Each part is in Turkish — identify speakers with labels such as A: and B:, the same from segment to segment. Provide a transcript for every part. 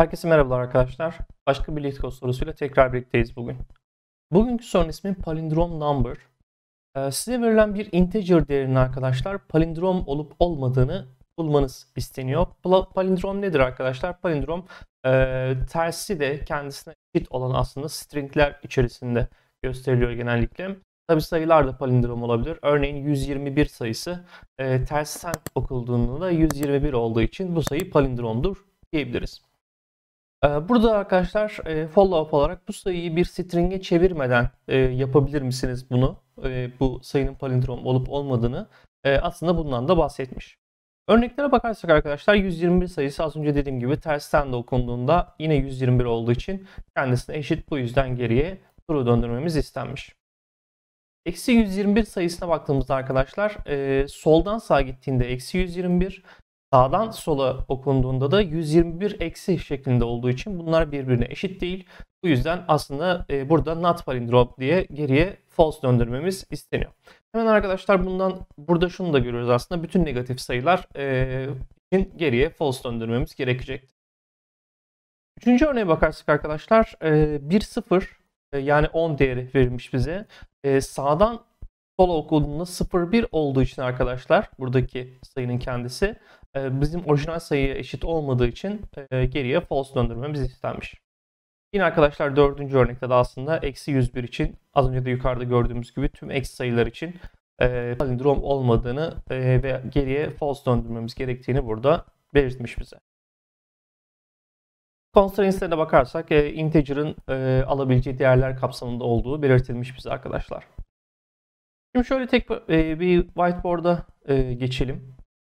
A: Herkese merhabalar arkadaşlar. Başka bir LeetCode sorusuyla tekrar birlikteyiz bugün. Bugünkü sorunun ismi palindrom number. Size verilen bir integer değerinin arkadaşlar palindrom olup olmadığını bulmanız isteniyor. Palindrom nedir arkadaşlar? Palindrom tersi de kendisine eşit olan aslında stringler içerisinde gösteriliyor genellikle. Tabi sayılar da palindrom olabilir. Örneğin 121 sayısı tersten okunduğunda 121 olduğu için bu sayı palindromdur diyebiliriz. Burada arkadaşlar follow-up olarak bu sayıyı bir string'e çevirmeden yapabilir misiniz bunu? Bu sayının palindrom olup olmadığını aslında bundan da bahsetmiş. Örneklere bakarsak arkadaşlar 121 sayısı az önce dediğim gibi tersten de okunduğunda yine 121 olduğu için kendisine eşit, bu yüzden geriye true döndürmemiz istenmiş. Eksi 121 sayısına baktığımızda arkadaşlar soldan sağa gittiğinde eksi 121, sağdan sola okunduğunda da 121 eksi şeklinde olduğu için bunlar birbirine eşit değil. Bu yüzden aslında burada not palindrom diye geriye false döndürmemiz isteniyor. Hemen arkadaşlar burada şunu da görüyoruz aslında. Bütün negatif sayılar için geriye false döndürmemiz gerekecektir. Üçüncü örneğe bakarsak arkadaşlar 1 0 yani 10 değeri verilmiş bize. Sağdan sola okunduğunda 0-1 olduğu için arkadaşlar buradaki sayının kendisi bizim orijinal sayıya eşit olmadığı için geriye false döndürmemiz istenmiş. Yine arkadaşlar dördüncü örnekte de aslında eksi 101 için az önce de yukarıda gördüğümüz gibi tüm eksi sayılar için palindrom olmadığını ve geriye false döndürmemiz gerektiğini burada belirtmiş bize. Constraints'e de bakarsak integer'ın alabileceği değerler kapsamında olduğu belirtilmiş bize arkadaşlar. Şimdi şöyle bir whiteboard'a geçelim.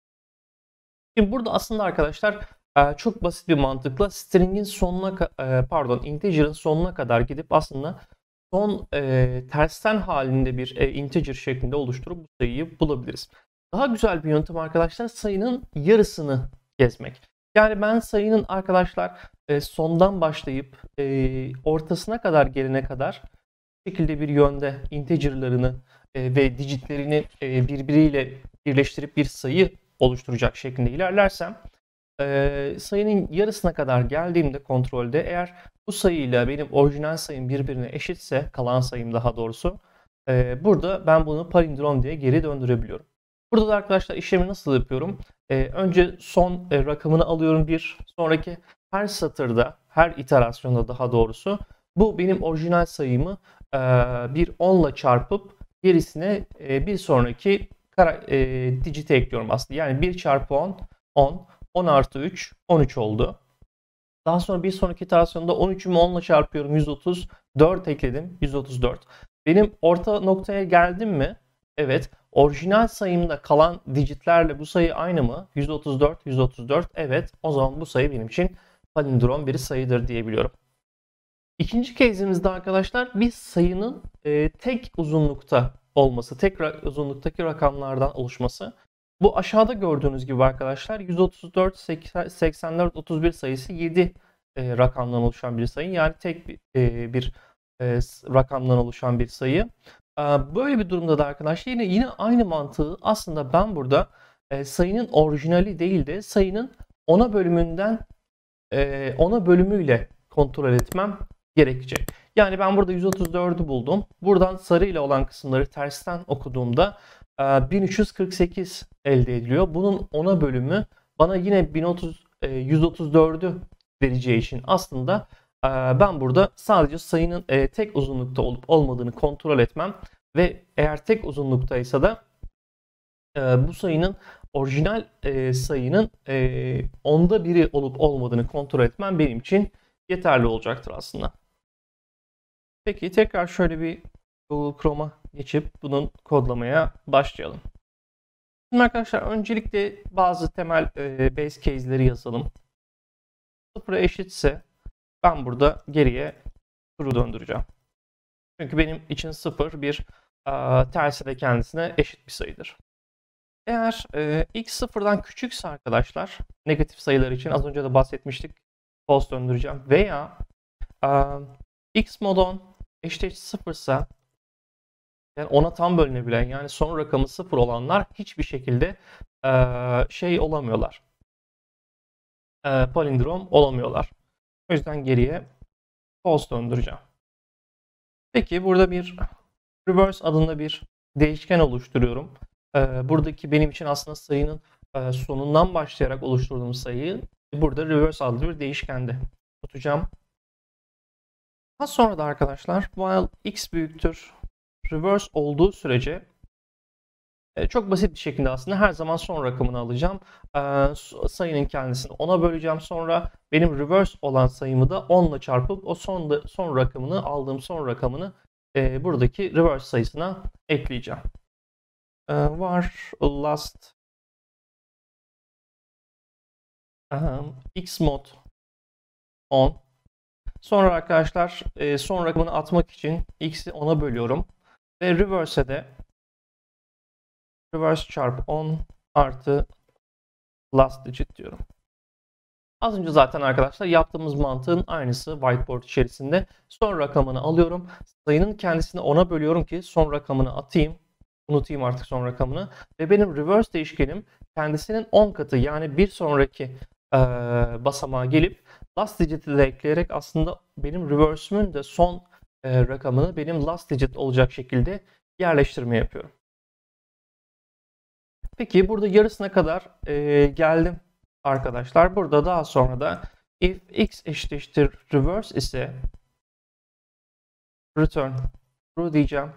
A: Şimdi burada aslında arkadaşlar çok basit bir mantıkla string'in sonuna integer'ın sonuna kadar gidip aslında son tersten halinde bir integer şeklinde oluşturup bu sayıyı bulabiliriz. Daha güzel bir yöntem arkadaşlar sayının yarısını gezmek. Yani ben sayının arkadaşlar sondan başlayıp ortasına kadar gelene kadar bu şekilde bir yönde integer'larını ve digitlerini birbiriyle birleştirip bir sayı oluşturacak şeklinde ilerlersem sayının yarısına kadar geldiğimde kontrolde eğer bu sayıyla benim orijinal sayım birbirine eşitse, kalan sayım daha doğrusu, burada ben bunu palindrom diye geri döndürebiliyorum. Burada da arkadaşlar işlemi nasıl yapıyorum? Önce son rakamını alıyorum sonraki her satırda, her iterasyonda daha doğrusu bu benim orijinal sayımı bir 10 ile çarpıp gerisine bir sonraki digit'e ekliyorum aslında. Yani 1 çarpı 10, 10, 10 artı 3, 13 oldu. Daha sonra bir sonraki iterasyonda 13'ümü 10 ile çarpıyorum, 130, 4 ekledim, 134. Benim orta noktaya geldim mi? Evet. Orijinal sayımda kalan digitlerle bu sayı aynı mı? 134, 134. Evet. O zaman bu sayı benim için palindrom bir sayıdır diyebiliyorum. İkinci case'imizde arkadaşlar bir sayının tek uzunlukta olması, tek uzunluktaki rakamlardan oluşması. Bu aşağıda gördüğünüz gibi arkadaşlar 134, 84, 31 sayısı 7 rakamdan oluşan bir sayı. Yani tek bir rakamdan oluşan bir sayı. Böyle bir durumda da arkadaşlar yine aynı mantığı aslında ben burada sayının orijinali değil de sayının ona bölümüyle kontrol etmem gerekecek. Yani ben burada 134'ü buldum. Buradan sarı ile olan kısımları tersten okuduğumda 1348 elde ediliyor. Bunun ona bölümü bana yine 134'ü vereceği için aslında ben burada sadece sayının tek uzunlukta olup olmadığını kontrol etmem ve eğer tek uzunluktaysa da bu sayının orijinal sayının onda biri olup olmadığını kontrol etmem benim için yeterli olacaktır aslında. Peki tekrar şöyle bir Google Chrome'a geçip bunun kodlamaya başlayalım. Şimdi arkadaşlar öncelikle bazı temel base case'leri yazalım. 0'a eşitse ben burada geriye true döndüreceğim. Çünkü benim için 0 bir tersi de kendisine eşit bir sayıdır. Eğer x 0'dan küçükse arkadaşlar negatif sayılar için az önce de bahsetmiştik, false döndüreceğim. Veya x mod 10 eşit 0 ise yani ona tam bölünebilen yani son rakamı 0 olanlar hiçbir şekilde olamıyorlar. Palindrom olamıyorlar. O yüzden geriye false döndüreceğim. Peki burada bir reverse adında bir değişken oluşturuyorum. Buradaki benim için aslında sayının sonundan başlayarak oluşturduğum sayıyı burada reverse adlı bir değişkende tutacağım. Daha sonra da arkadaşlar while x büyüktür reverse olduğu sürece çok basit bir şekilde aslında her zaman son rakamını alacağım. Sayının kendisini 10'a böleceğim. Sonra benim reverse olan sayımı da 10 ile çarpıp o son rakamını aldığım son rakamını buradaki reverse sayısına ekleyeceğim. Var last x mod 10. Sonra arkadaşlar son rakamını atmak için x'i 10'a bölüyorum. Ve reverse'e de reverse çarpı 10 artı last digit diyorum. Az önce zaten arkadaşlar yaptığımız mantığın aynısı whiteboard içerisinde. Son rakamını alıyorum. Sayının kendisini 10'a bölüyorum ki son rakamını atayım. Unutayım artık son rakamını. Ve benim reverse değişkenim kendisinin 10 katı yani bir sonraki basamağa gelip last digit'i de ekleyerek aslında benim reverse'ümün de son rakamını benim last digit olacak şekilde yerleştirme yapıyorum. Peki burada yarısına kadar geldim arkadaşlar. Burada daha sonra da if x eşittir reverse ise return true diyeceğim.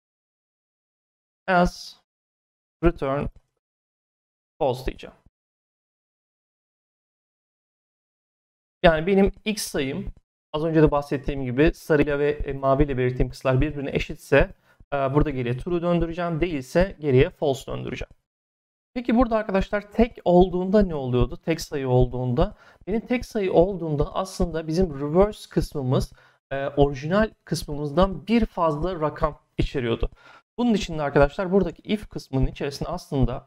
A: Else return false diyeceğim. Yani benim x sayım az önce de bahsettiğim gibi sarıyla ve maviyle belirttiğim kısımlar birbirine eşitse burada geriye true döndüreceğim. Değilse geriye false döndüreceğim. Peki burada arkadaşlar tek olduğunda ne oluyordu? Tek sayı olduğunda. Benim tek sayı olduğunda aslında bizim reverse kısmımız orijinal kısmımızdan bir fazla rakam içeriyordu. Bunun için de arkadaşlar buradaki if kısmının içerisinde aslında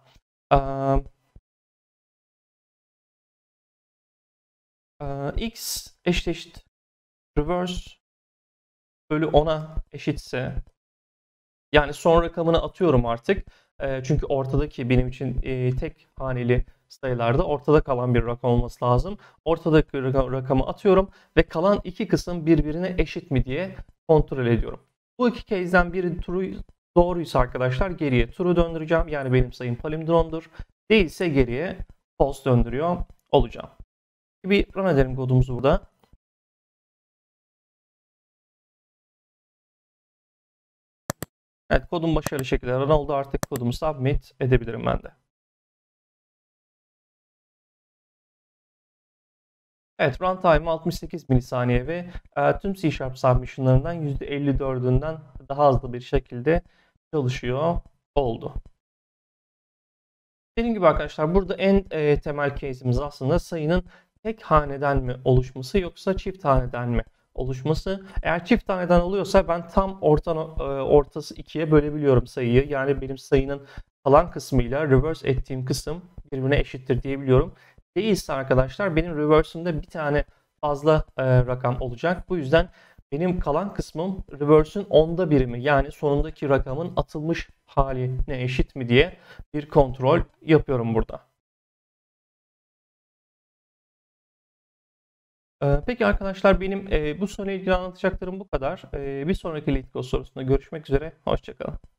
A: x eşit reverse bölü 10'a eşitse yani son rakamını atıyorum artık. Çünkü ortadaki benim için tek haneli sayılarda ortada kalan bir rakam olması lazım. Ortadaki rakamı atıyorum ve kalan iki kısım birbirine eşit mi diye kontrol ediyorum. Bu iki case'den biri doğruysa arkadaşlar geriye true döndüreceğim. Yani benim sayım palindromdur. Değilse geriye false döndürüyor olacağım. Bir run edelim kodumuzu burada. Evet, kodum başarılı şekilde run oldu. Artık kodumu submit edebilirim ben de. Evet, runtime 68 milisaniye ve tüm C# submission'larından %54'ünden daha hızlı bir şekilde çalışıyor oldu. Dediğim gibi arkadaşlar burada en temel case'imiz aslında sayının tek haneden mi oluşması yoksa çift haneden mi oluşması. Eğer çift haneden oluyorsa ben tam ortası 2'ye bölebiliyorum sayıyı. Yani benim sayının kalan kısmıyla reverse ettiğim kısım birbirine eşittir diyebiliyorum. Değilse arkadaşlar benim reverse'ümde bir tane fazla rakam olacak. Bu yüzden benim kalan kısmım reverse'ün 10'da birimi yani sonundaki rakamın atılmış haline eşit mi diye bir kontrol yapıyorum burada. Peki arkadaşlar benim bu soruyla ilgili anlatacaklarım bu kadar. Bir sonraki LeetCode sorusunda görüşmek üzere. Hoşça kalın.